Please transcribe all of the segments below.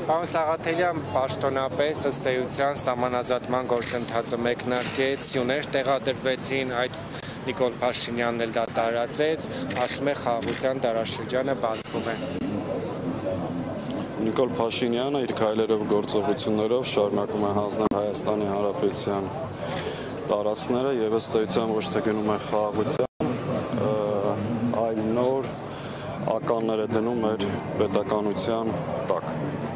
Պարոն Սաղաթելյան, պաշտոնապես ըստ էության սահմանազատման գործընթացը մեկնարկեց, սյուներ տեղադրվեցին, այդ Նիկոլ Փաշինյանն էլ դա տարածեց, ասում է խաղաղության դարաշրջանը բացվում է։ Նիկոլ Փաշինյանը իր քայլերով գործողություններով շարունակում է հանձնել Հայաստանի Հանրապետության տարածքները եւ ըստ էության ոչ թե գնում է խաղաղության, այլ նոր ականներ է դնում մեր պետականության տակ։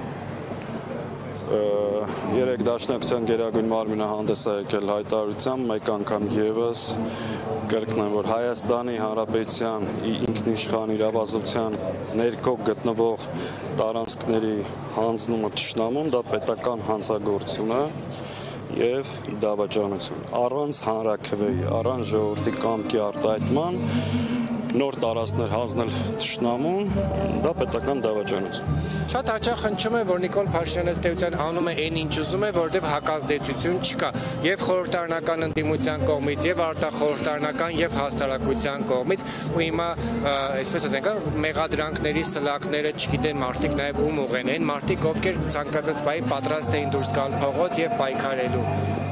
Երեք Դաշնակցության գերագույն մարմինը հանդես է եկել հայտարարությամբ, մեկ անգամ եւս կրկնեմ, որ Հայաստանի Հանրապետության ինքնիշխան իրավազորության ներքո գտնվող տարածքների հանձնումը թշնամուն դա պետական հանցագործություն է եւ դավաճանություն։ Առանց հանրաքվեի, առանց ժողովրդի կամքի արտահայտման նոր տարածքներ հանձնել թշնամուն, դա պետական դավաճանություն։ Շատ հաճախ հնչում է, որ Նիկոլ Փաշինյանը ըստ էության անում է այն ինչ ուզում է, որովհետև հակազդեցություն չկա եւ խորհրդարանական ընդդիմության կողմից, եւ արտախորհրդարանական եւ հասարակության կողմից, ու հիմա, այսպես ասենք, մեղադրանքների սլակները չգիտեն մարդիկ նաեւ ում ուղեն, այն մարդիկ, ովքեր ցանկացած բայի պատրաստ էին դուրս գալ փողոց եւ պայքարելու։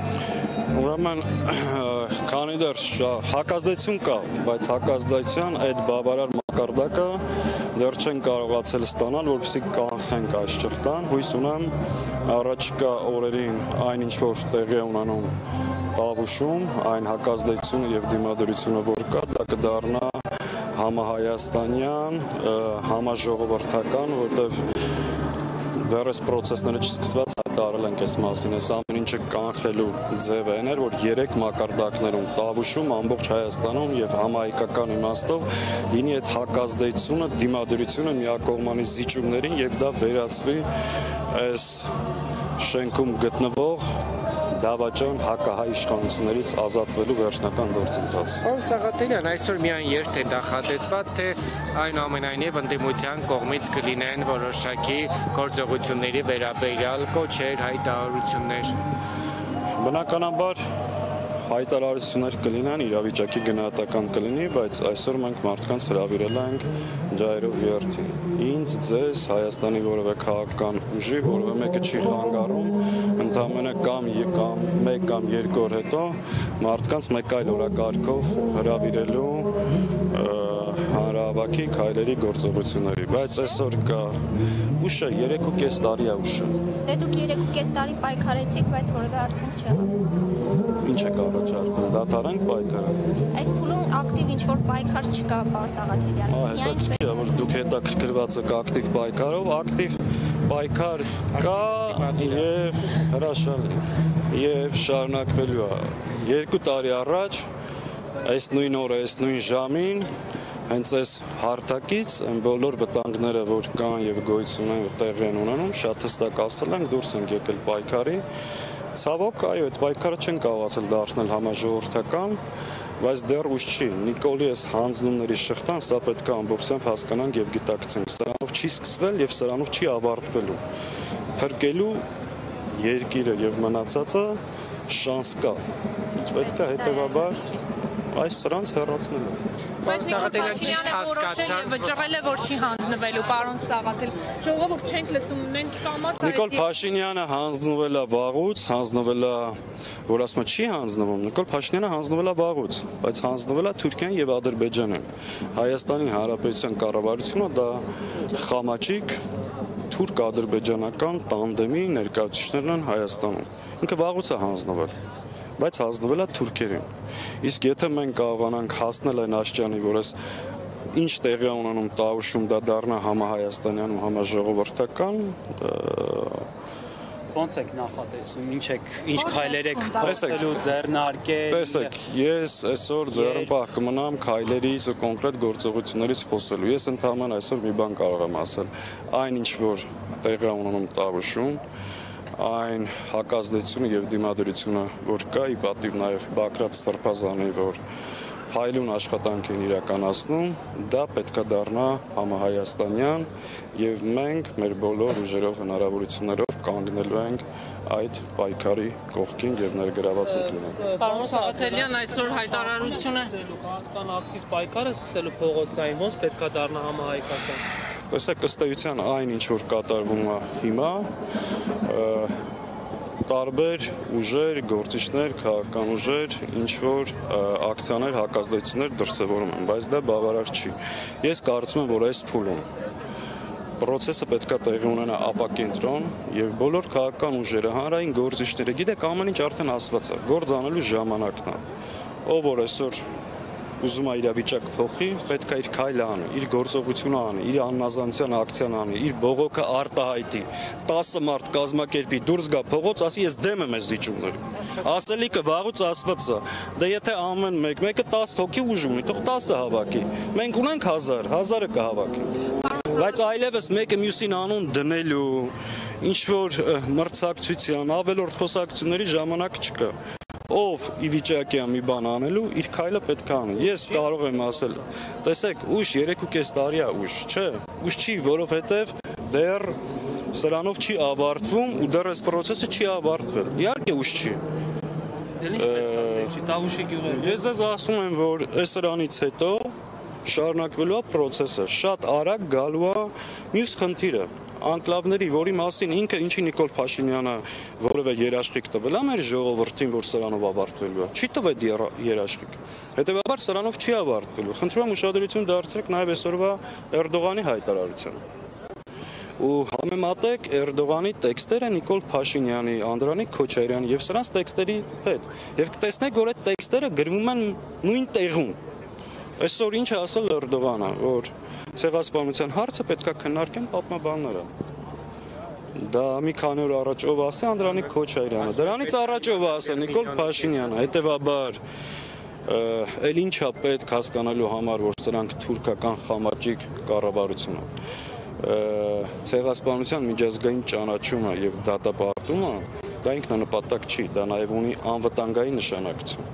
Ուրեմն, քանի դեռ հակազդեցություն կա, բայց հակազդեցության այդ բավարար մակարդակը դեռ չեն կարողացել ստանալ, որպեսզի կանխենք այս ճշտան։ Հույս ունեմ առաջիկա օրերին այն ինչ որ տեղի է ունենում Տավուշում, այն հակազդեցությունը եւ դիմադրությունը որ կա, դա կդառնա համահայաստանյան, համաժողովրդական, որտեղ դեռ այս պրոցեսները չսկսված հայտարարել ենք այս մասին, այս ամեն ինչը կանխելու ձևը այն էր, որ 3 մակարդակներում Տավուշում, ամբողջ Հայաստանում եւ համահայկական իմաստով լինի այդ հակազդեցությունը, դիմադրությունը միակողմանի զիջումներին եւ դա վերածվի այս շենքում գտնվող դավաճան հակահայ իշխանություններից ազատվելու վերջնական գործընթաց։ Պարոն Սաղաթելյան, այսօր միայն երթ է նախատեսված, թե այնուամենայնիվ ընդդիմության կողմից կլինեն որոշակի գործողությունների վերաբերյալ կոչեր, հայտարարություններ։ Բնականաբար հայտարարություններ կլինեն, իրավիճակի գնահատական կլինի, բայց այսօր մենք մարդկանց հրավիրել ենք ջայրով երթի։ Ինձ, ձեզ, Հայաստանի որևէ քաղաքական ուժի, որևէ մեկը չի խանգարում, ընդամենը կամ 1 կամ 2 օր հետո մարդկանց մեկ այլ օրակարգով հրավիրելու հանրահավաքի քայլերի գործողությունների, բայց այսօր կա ուշը 3.5 տարի է ուշը։ Դե դուք 3.5 տարի պայքարեցիք, բայց որևէ արդյունք չեղավ։ Ինչ եք առաջարկում, դադարանք պայքարը։ Այս փուլում ակտիվ ինչ-որ պայքար չկա, պարոն Սաղաթելյան։ Հետաքրքիր է, որ դուք հետաքրքրված եք ակտիվ պայքարով, ակտիվ պայքար կա եւ հրաշալի եւ շարունակվելու է։ 2 տարի առաջ այս նույն օրը, այս նույն ժամին հենց այս հարթակից այն բոլոր վտանգները, որ կան եւ գոյություն ունեն, տեղի են ունենում, շատ հստակ ասել ենք, դուրս ենք եկել պայքարի։ Ցավոք, այո, այդ պայքարը չեն կարողացել դարձնել համաժողովրդական, բայց դեռ ուշ չի։ Նիկոլի այս հանձնումների շղթան սա պետք է ամբողջությամբ հասկանանք եւ գիտակցենք։ Սրանով չի սկսվել եւ սրանով չի ավարտվելու։ Փրկելու երկիրը եւ մնացածը շանս կա։ Պետք է հետեւաբար այս սրանց հեռացնելու։ Բայց Նիկոլ Փաշինյանը որոշել է վճռել է, որ չի հանձնվելու, պարոն Սաղաթել։ Ժողովուրդ չենք լսում, նենց կամած է։ Նիկոլ Փաշինյանը հանձնվել է վաղուց, հանձնվել է, որ ասում չի հանձնվում, Նիկոլ Փաշինյանը հանձնվել է վաղուց, բայց հանձնվել է Թուրքիան եւ Ադրբեջանին։ Հայաստանի Հանրապետության կառավարությունը դա խամաճիկ թուրք-ադրբեջանական տանդեմի ներկայացուցիչներն են Հայաստանում։ Ինքը վաղուց է հանձնվել, բայց հանձնվել է թուրքերին։ Իսկ եթե մենք կարողանանք հասնել այն աստիճանի, որ այս ինչ տեղի է ունենում Տավուշում, դա դառնա համահայաստանյան ու համաժողովրդական, ո՞նց եք նախատեսում, ինչ քայլեր եք փորձելու ձեռնարկել։ Տեսեք, ես այսօր ձեռնպահ կմնամ քայլերից ու կոնկրետ գործողություններից խոսելու։ Ես ընդհանրապես այսօր մի բան կարող եմ ասել, այն ինչ որ տեղի է ունենում Տավուշում, այն հակազդեցությունը եւ դիմադրությունը, որ կա, ի պատիվ նաեւ Բագրատ Սրբազանի, որ փայլուն աշխատանք են իրականացնում, դա պետքա դառնա համահայաստանյան եւ մենք մեր բոլոր ուժերով, հնարավորություններով կանգնելու ենք այդ պայքարի կողքին եւ ներգրաված ենք լինենք։ Պարոն Սաղաթելյան, այսօր հայտարարությունը քաղաքական ակտիվ պայքարը սկսելու փողոցային, ոնց պետքա դառնա համահայկական։ տեսեք ըստ էության այն ինչ որ կատարվում է հիմա տարբեր ուժեր, գործիչներ, քաղաքական ուժեր, ինչ որ ակցիաներ, հակազդեցություններ դրսևորում են, բայց դա բավարար չի։ Ես կարծում եմ, որ այս փուլում process-ը պետք է տեղի ունենա ապակենտրոն եւ բոլոր քաղաքական ուժերը, հանրային գործիչները, գիտեք, ամեն ինչ արդեն ասված է, գործ անելու ժամանակն է։ Ով որ այսօր ուզում է իրավիճակ փոխի, պետք է իր քայլը անի, իր գործողությունը անի, իր աննազանության ակցիան անի, իր բողոքը արտահայտի, 10 մարդ կազմակերպի, դուրս գա փողոց, ասի ես դեմ եմ այս զիջումներին։ Ասելիքը վաղուց ասված է։ Դե եթե ամեն մեկը 10 հոգի ուժ ունի, թող 10-ը հավաքի։ Մենք ունենք 1000, 1000-ը կհավաքի։ Բայց այլևս մեկը մյուսին անուն դնելու, ինչ որ մրցակցության, ավելորդ խոսակցությունների ժամանակ չկա։ Ով ի վիճակի է մի բան անելու, իր քայլը պետք է անի։ Ես կարող եմ ասել, տեսեք, ուժ 3.5 տարի է ուժ, չէ։ Ուժ չի, որովհետև դեռ սրանով չի ավարտվում ու դեռ այս process-ը չի ավարտվել։ Իհարկե ուժ չի։ Ես ձեզ ասում եմ, որ այս սրանից հետո շարունակվելու է process-ը, շատ արագ գալու է մյուս խնդիրը, անկլավների, որի մասին ինքը ինչի Նիկոլ Փաշինյանը որևէ երաշխիք տվել է մեր ժողովրդին, որ սրանով ավարտվելու է, չի տվել երաշխիք, հետևաբար սրանով չի ավարտվելու, խնդրում եմ ուշադրություն դարձրեք նաև այսօրվա Էրդողանի հայտարարությանը ու համեմատեք Էրդողանի տեքստերը Նիկոլ Փաշինյանի, Անդրանիկ Քոչարյանի եւ սրանց տեքստերի հետ եւ կտեսնեք, որ այդ տեքստերը գրվում են նույն տեղում։ Այսօր ինչ է ասել Էրդողանը, որ ցեղասպանության հարցը պետք է քննարկեն պատմաբանները։ Դա մի քանի օր առաջ ով ասել Անդրանիկ Քոչարյանը, դրանից առաջ ով ասել Նիկոլ Փաշինյանը, հետևաբար էլ ինչա պետք հասկանալու համար, որ սրանք թուրքական խամաճիկ կառավարությունը ցեղասպանության միջազգային ճանաչումը եւ դատապարտումը դա ինքնանպատակ չի, դա նաեւ ունի անվտանգային նշանակություն։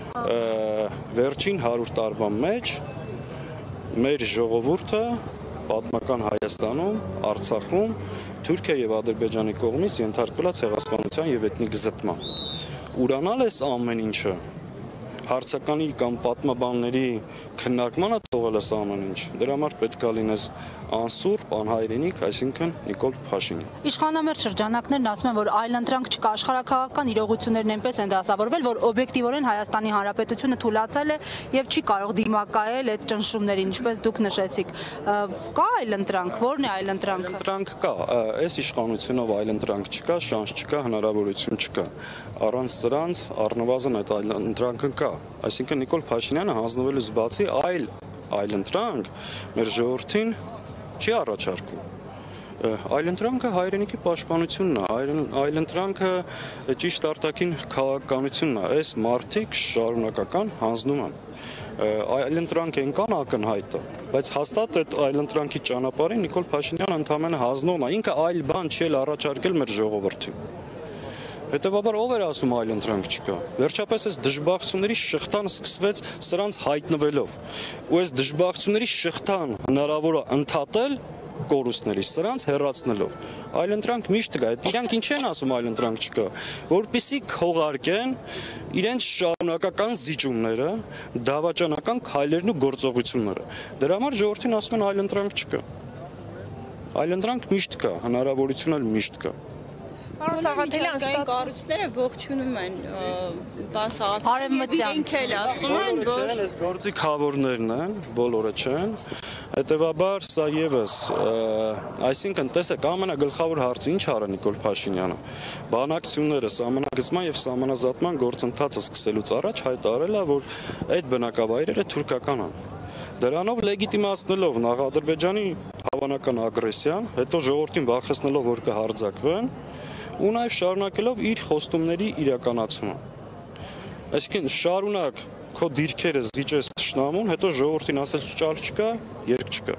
Վերջին 100 տարվա մեջ մեր ժողովուրդը պատմական Հայաստանում, Արցախում, Թուրքիա եւ Ադրբեջանի կողմից ենթարկվել է ցեղասպանության եւ էթնիկ զտման։ Ուրանալ էս ամեն ինչը հարցականի կամ պատմաբանների քննարկմանը թողել է ամեն ինչ։ Դրա համար պետք է լինես անսուրբ, անհայրենիք, այսինքն Նիկոլ Փաշինյան։ Իշխանամերձ շրջանակներն ասում են, որ այլընտրանք չկա, աշխարհաքաղաքական իրողություններն այնպես են դասավորվել, որ օբյեկտիվորեն Հայաստանի Հանրապետությունը թուլացել է եւ չի կարող դիմակայել այդ ճնշումներին, ինչպես դուք նշեցիք։ Կա այլընտրանք, ո՞րն է այլընտրանքը։ Այլընտրանք կա, այս իշխանությունով այլընտրանք չկա, շանս չկա, հնարավորություն չկա։ Առանց սրանց առնվազն այդ այլընտրանքը կա։ Այսինքն Նիկոլ Փաշինյանը հանձնվելուց բացի այլընտրանք մեր ժողովրդին չի առաջարկում։ Այլընտրանքը հայրենիքի պաշտպանությունն է, այլընտրանքը ճիշտ արտաքին քաղաքականությունն է, այս մարդիկ շարունակական հանձնում են։ Այլընտրանք են կան ակնհայտը, բայց հաստատ այդ այլընտրանքի ճանապարհին Նիկոլ Փաշինյանը ընդհանրապես հանձնողն է, ինքը այլ բան չի առաջարկել մեր ժողովրդին։ Հետևաբար ով էր ասում այլընտրանք չկա։ Վերջապես այս դժբախտությունների շղթան սկսվեց սրանց հայտնվելով։ Ու այս դժբախտությունների շղթան հնարավոր է ընդհատել կորուստների սրանց հեռացնելով։ Այլընտրանք միշտ կա։ Իրանք ինչ են ասում այլընտրանք չկա, որպեսզի քողարկեն իրենց շարունակական զիջումները, դավաճանական քայլերն ու գործողությունները։ Դրա համար ժողովրդին ասում են այլընտրանք չկա։ Այլընտրանք միշտ կա, հնարավորություն էլ միշտ կա։ Պարոն Սաղաթելյան, կառույցները ողջունում են Արևմտյան էլ ասում են, որ այս գործիքավորներն են, բոլորը չեն։ Հետևաբար սա եւս, այսինքն տեսեք, ամենագլխավոր հարցը ինչ արա Նիկոլ Փաշինյանը։ Բանակցությունները սահմանագծման եւ սահմանազատման գործընթացը սկսելուց առաջ հայտարարել է, որ այդ բնակավայրերը թուրքական են։ Դրանով լեգիտիմացնելով նախ Ադրբեջանի հավանական ագրեսիան, հետո ժողովրդին վախեցնելով, որ կհարձակվեն, ու նաև շարունակելով իր խոստումների իրականացումը։ Այսինքն շարունակ քո դիրքերը զիջես թշնամուն, հետո ժողովրդին ասես ճար չկա, երկ չկա։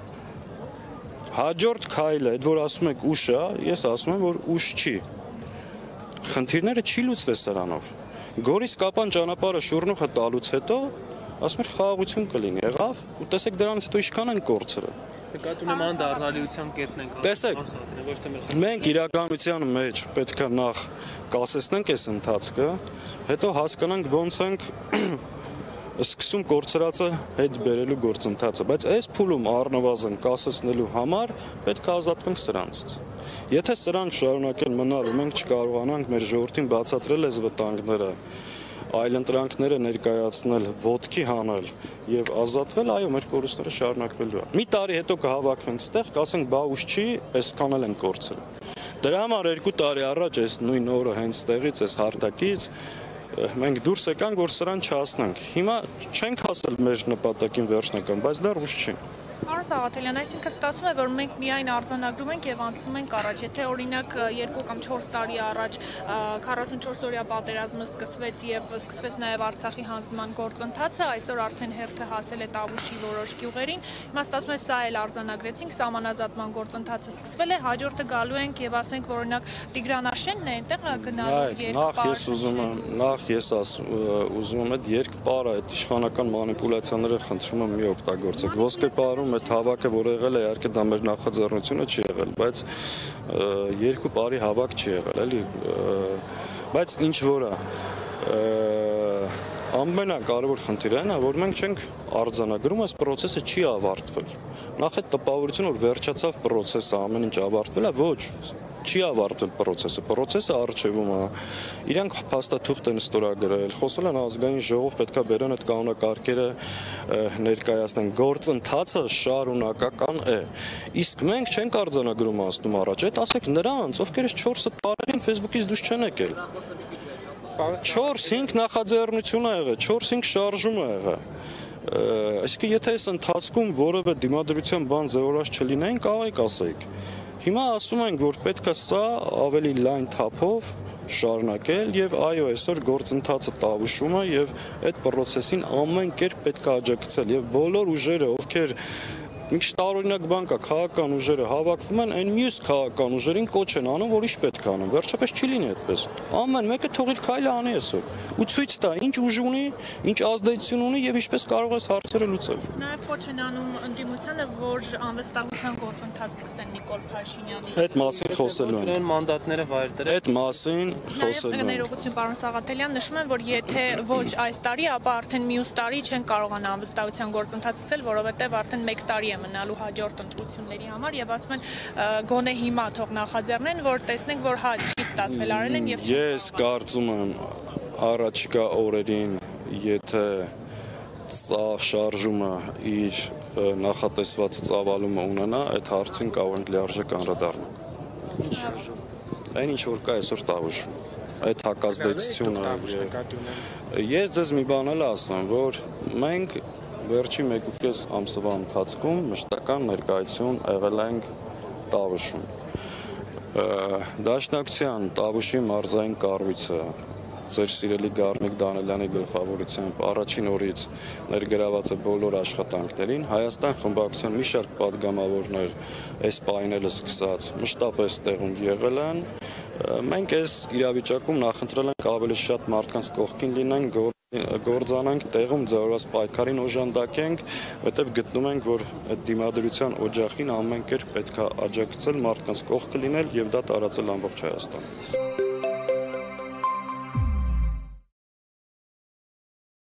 Հաջորդ քայլը, այդ որ ասում եք ուշ է, ես ասում եմ, որ ուշ չի։ Խնդիրները չի լուծվել սրանով։ Գորիս-Կապան ճանապարհը շուռնուխը տալուց հետո ասում էր խաղաղություն կլինի, եղավ, ու տեսեք դրանից հետո ինչքան են կորցրել։ Նկատում եմ անդառնալիության կետն ենք։ Տեսեք, մենք իրականության մեջ պետք է նախ կասեցնենք այս ընթացքը, հետո հասկանանք ոնց ենք սկսում կորցրածը հետ բերելու գործընթացը, բայց այս փուլում առնվազն կասեցնելու համար պետք է ազատվենք սրանցից։ Եթե սրանք շարունակեն մնալ ու մենք չկարողանանք մեր ժողովրդին բացատրել այս վտանգները, այլ ընտրանքները ներկայացնել, ոտքի հանել եւ ազատվել, այո, մեր կորուստները շարունակվելու է։ Մի տարի հետո կհավաքվենք ստեղ, կասենք բա ուշ չի, այսքան էլ են կորցրել։ Դրա համար 2 տարի առաջ այս նույն օրը հենց ստեղից, այս հարթակից մենք դուրս եկանք, որ սրան չհասնենք։ Հիմա չենք հասել մեր նպատակին վերջնական, բայց դեռ ուշ չի։ Պարոն Սաղաթելյան, այսինքն ստացվում է, որ մենք միայն արձանագրում ենք եւ անցնում ենք առաջ։ Եթե օրինակ 2 կամ 4 տարի առաջ 44-օրյա պատերազմը սկսվեց եւ սկսվեց նաեւ Արցախի հանձնման գործընթացը, այսօր արդեն հերթը հասել է Տավուշի որոշ գյուղերին։ Հիմա ստացվում է սա էլ արձանագրեցինք, սահմանազատման գործընթացը սկսվել է, հաջորդը գալու ենք եւ ասենք, որ օրինակ Տիգրանաշենն է այնտեղ գնալու Նախ ես ուզում եմ այդ երկպարը, այդ իշխանական մանիպուլյացիաները խնդրում եմ մի օգտագործեք։ Ոսկեպարում այդ հավաքը, որ եղել է, իհարկե դա մեր նախաձեռնությունը չի եղել, բայց 2 տարի հավաք չի եղել, էլի, բայց ինչ որ է, ամենակարևոր խնդիրը այն է, որ մենք չենք արձանագրում, այս process-ը չի ավարտվել։ Նախ այդ տպավորությունը, որ վերջացավ process-ը, ամեն ինչ ավարտվել է, ոչ, չի ավարտվել process-ը առջևում է։ Իրանք փաստաթուղթ են ստորագրել, խոսել են ազգային ժողով, պետքա բերեն այդ կանոնակարգերը ներկայացնեն, գործընթացը շարունակական է։ Իսկ մենք չենք արձանագրում անցնում առաջ, այդ ասեք նրանց, ովքեր 4 տարին Facebook-ից դուրս չեն եկել։ 4-5 նախաձեռնություն է եղել, 4-5 շարժում է եղել։ Այսինքն եթե այս ընթացքում որևէ դիմադրության բան ձևորած չլինեին, կարող ասեիք։ Հիմա ասում ենք, որ պետք է սա ավելի լայն թափով շարունակել եւ այո, այսօր գործընթացը Տավուշում է եւ այդ process-ին ամեն կերպ պետք է աջակցել եւ բոլոր ուժերը, ովքեր Ինչ տարօրինակ բան կա, քաղաքական ուժերը հավաքվում են, այն մյուս քաղաքական ուժերին կոչ են անում, որ ինչ պետք է անեն։ Վերջապես չի լինի այդպես։ Ամեն մեկը թողիլ քայլը անի այսօր։ Ու ցույց տա, ինչ ուժ ունի, ինչ ազդեցություն ունի եւ ինչպես կարող է հարցերը լուծել։ Նաեւ կոչ են անում ընդդիմությանը, որ անվստահության գործընթաց սկսեն Նիկոլ Փաշինյանի։ Այդ մասին խոսելու են։ Իրեն մանդատները վայր դրել։ Այդ մասին խոսելու են։ Ներողություն, պարոն Սաղաթելյան, նշում են, որ եթե ոչ այս տարի, ապա արդեն մյուս տարի չեն կարողանա անվստահության գործընթաց սկսել, որովհետեւ արդեն 1 տարի է մնալու հաջորդ ընտրությունների համար եւ ասում են գոնե հիմա թող նախաձեռնեն, որ տեսնենք, որ հա չի ստացվել արել են եւ Ես կարծում եմ առաջիկա օրերին, եթե շարժումը իր նախատեսված ծավալումը ունենա, այդ հարցին կարող ենք լիարժեք անդրադառնալ։ Ինչ շարժում։ Այն ինչ որ կա այսօր Տավուշում, այդ հակազդեցությունը։ Ես ձեզ մի բան էլ ասեմ, որ մենք վերջի 1.5 ամսվա ընթացքում մշտական ներկայություն եղել ենք Տավուշում։ Դաշնակցության Տավուշի մարզային կառույցը ձեր սիրելի Գառնիկ Դանելյանի գլխավորությամբ առաջին օրից ներգրաված է բոլոր աշխատանքներին, Հայաստան խմբակցության մի շարք падգամավորներ այս պայմանները սկսած մշտապես տեղում եղել են։ Մենք այս իրավիճակում նախընտրել ենք ավելի շատ մարդկանց կողքին լինենք, գործանանք տեղում ձևավորված պայքարին օժանդակենք, որտեղ գտնում ենք, որ այդ դիմադրության օջախին ամեն կերպ պետք է աջակցել մարդկանց կողքը լինել եւ դա տարածել ամբողջ Հայաստանում։